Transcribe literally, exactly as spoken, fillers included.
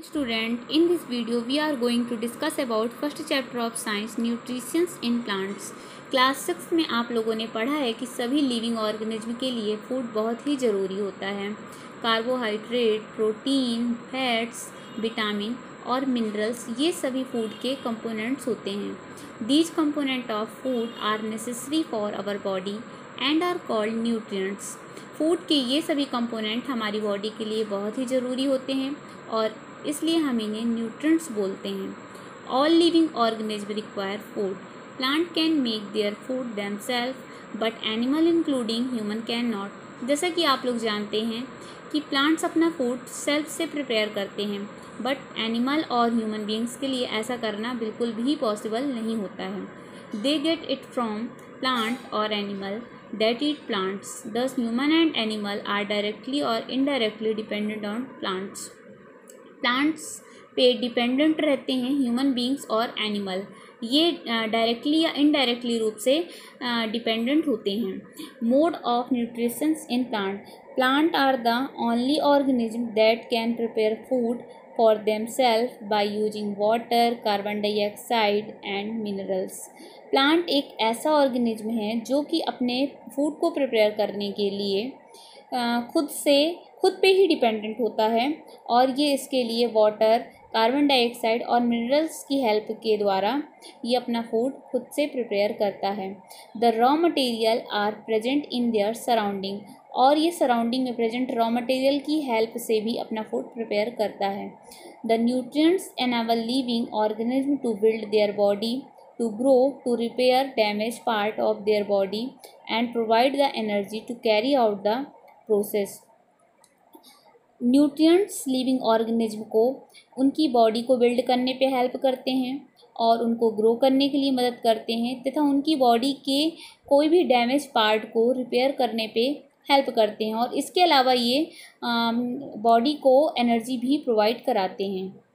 Student, in this video we are going to discuss about first chapter of science nutrition in plants. Class six में आप लोगों ने पढ़ा है कि सभी लिविंग ऑर्गेनिज्म के लिए फूड बहुत ही ज़रूरी होता है। कार्बोहाइड्रेट, प्रोटीन, फैट्स, विटामिन और मिनरल्स ये सभी फूड के कंपोनेंट्स होते हैं। These component of food are necessary for our body and are called nutrients. Food के ये सभी कंपोनेंट हमारी बॉडी के लिए बहुत ही ज़रूरी होते हैं और इसलिए हम इन्हें न्यूट्रिएंट्स बोलते हैं। All living organism require food. Plant can make their food themselves but animal including human can not. जैसा कि आप लोग जानते हैं कि प्लांट्स अपना फूड सेल्फ से प्रिपेयर करते हैं, बट एनिमल और ह्यूमन बीइंग्स के लिए ऐसा करना बिल्कुल भी पॉसिबल नहीं होता है। They get it from plant और animal that eat plants. Thus human and animal are directly or indirectly dependent on plants. Plants पे डिपेंडेंट रहते हैं ह्यूमन बींग्स और एनिमल, ये डायरेक्टली या इनडायरेक्टली रूप से डिपेंडेंट होते हैं। Mode of nutrition in plant. Plant are the only organism that can prepare food for themselves by using water, carbon dioxide and minerals. Plant एक ऐसा ऑर्गेनिज्म है जो कि अपने फूड को प्रिपेयर करने के लिए खुद से खुद पे ही डिपेंडेंट होता है और ये इसके लिए वाटर, कार्बन डाइऑक्साइड और मिनरल्स की हेल्प के द्वारा ये अपना फूड खुद से प्रिपेयर करता है। The raw material are present in their surrounding, और ये सराउंडिंग में प्रेजेंट रॉ मटेरियल की हेल्प से भी अपना फूड प्रिपेयर करता है। The nutrients enable living organism to build their body, to grow, to repair damaged part of their body and provide the energy to carry out the process. Nutrients living organism को उनकी body को build करने पे help करते हैं और उनको grow करने के लिए मदद करते हैं तथा उनकी बॉडी के कोई भी डैमेज पार्ट को रिपेयर करने पे हेल्प करते हैं और इसके अलावा ये बॉडी को एनर्जी भी प्रोवाइड कराते हैं।